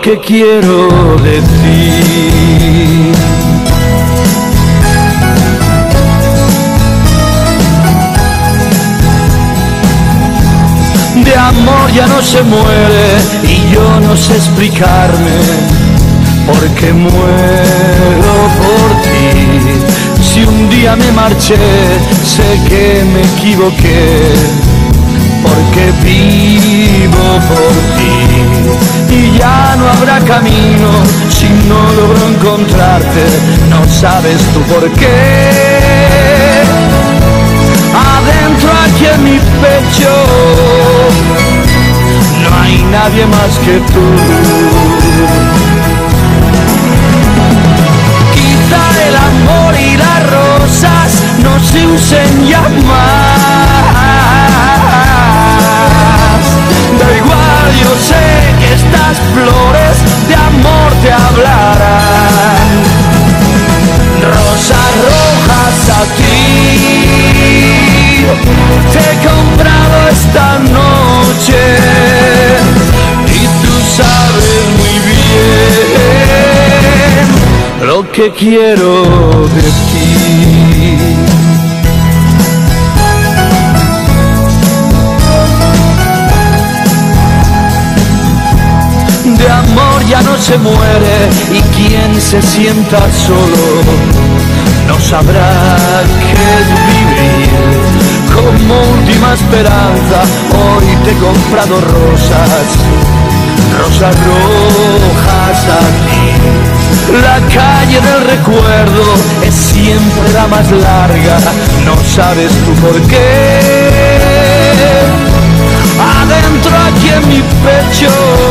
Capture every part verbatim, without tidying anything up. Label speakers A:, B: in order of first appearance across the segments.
A: que quiero de ti. De amor ya no se muere y yo no sé explicarme por qué muero por ti. Si un día me marché, sé que me equivoqué, porque vivo por ti. Y ya no habrá camino si no logro encontrarte, no sabes tú por qué. Adentro aquí en mi pecho no hay nadie más que tú. Quizá el amor y las rosas no se usen ya más. Da igual, yo sé que estas flores de amor te hablarán. Rosas rojas a ti te he comprado esta noche y tú sabes muy bien lo que quiero de ti. De amor ya no se muere y quien se sienta solo no sabrá qué es vivir. Como última esperanza hoy te he comprado rosas, rosas rojas a ti. La calle del recuerdo es siempre la más larga, no sabes tú por qué. Adentro aquí en mi pecho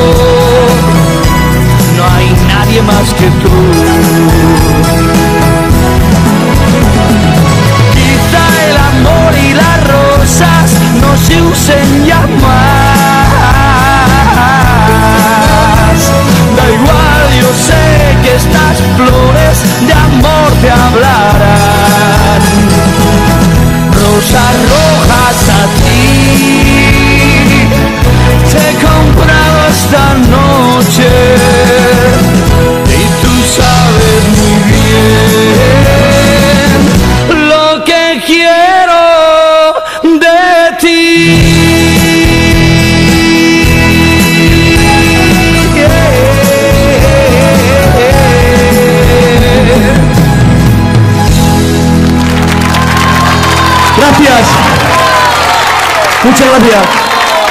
A: no hay nadie más que tú. Quizá el amor y las rosas no se usen ya más. Da igual, yo sé que estas flores de amor te hablarán. Rosas rojas a ti te he comprado esta noche y tú sabes muy bien lo que quiero de ti.
B: Gracias. Muchas gracias.